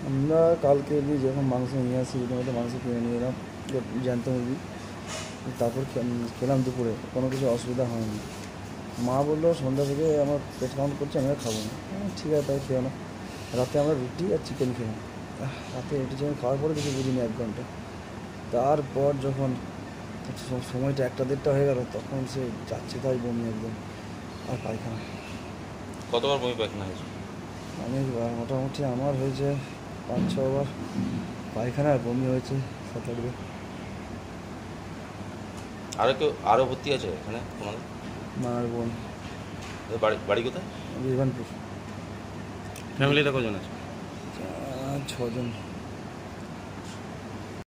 আমরা কালকে যখন মাংস নিয়ে আসি রীতিমতো মাংস কিনে নিয়ে এলাম জ্যান্ত মুরগি, তারপর খেলাম দুপুরে, কোনো কিছু অসুবিধা হয়নি। মা বললো সন্ধ্যা থেকে আমার পেট কাউন্ট করছে, আমি আর খাবো না। ঠিক আছে তাই খেও না। রাতে আমরা রুটি আর চিকেন খেলাম। রাতে রুটি চিকেন খাওয়ার পরে কিছু বুঝিনি 1 ঘন্টা। তারপর যখন সময়টা 1টা-1:30 হয়ে গেল, তখন সে যাচ্ছে তাই বমি একদম, আর পায়খানা। কতবার বমি পায়খানা হয়েছে? আমি মোটামুটি আমার হয়েছে 5-6 বার পায়খানা, আর বমি হয়েছে 7-8 বার। আরও ভর্তি আছে এখানে তোমাদের? মার বোন। বাড়ি বাড়ি কোথায়? বিভানপুর। ফ্যামিলিটা কজন আছে? 6 জন।